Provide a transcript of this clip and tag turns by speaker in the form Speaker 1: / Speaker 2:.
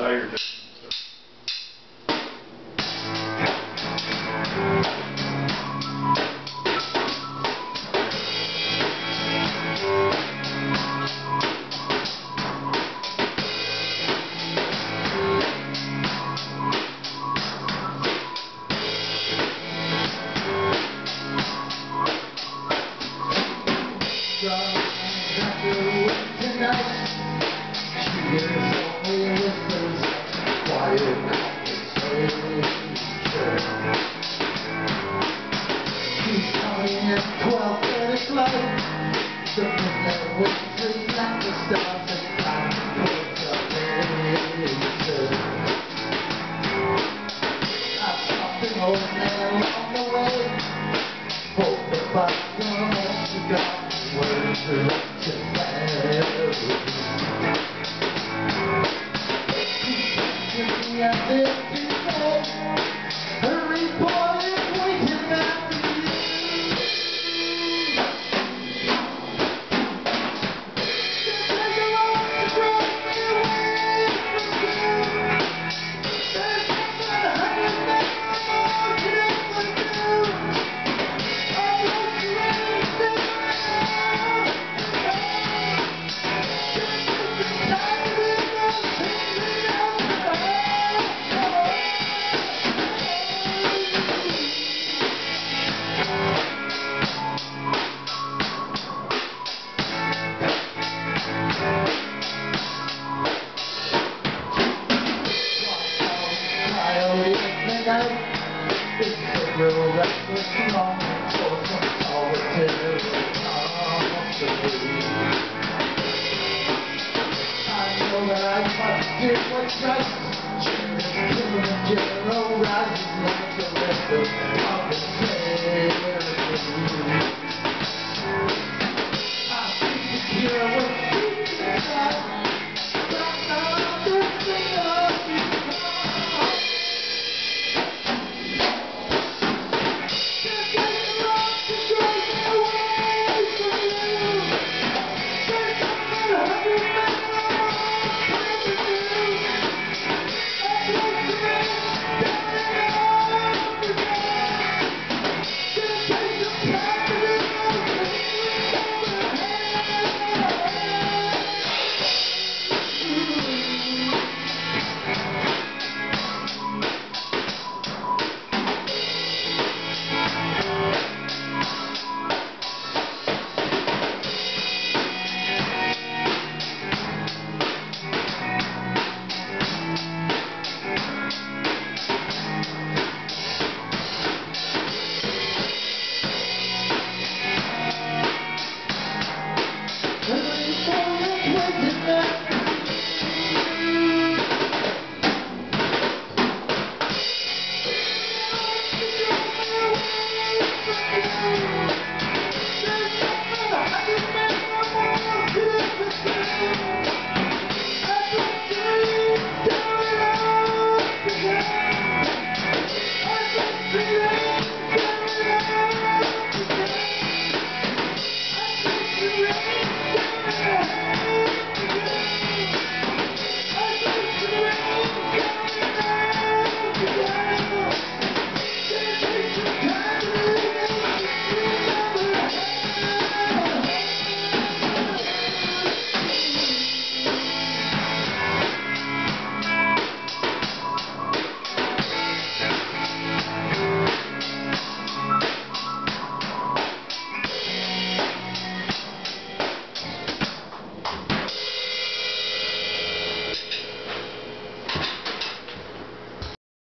Speaker 1: tired.
Speaker 2: Tonight, she hears only whispers, quiet conversation. She's coming in 12 minutes late. The midnight will sleep like the stars and time consolation. I'm something old man along the way. Hope the bottom of the dark words are up to hurry, boy, it's waiting after you. Just take a long to drive me away from you. There's nothing higher than more could ever do. I want you anything around. Just take the time to live and take me out of the house. It's a real restless longing for some solitary company. I know that I must do what's right. Kilimanjaro rises like a river.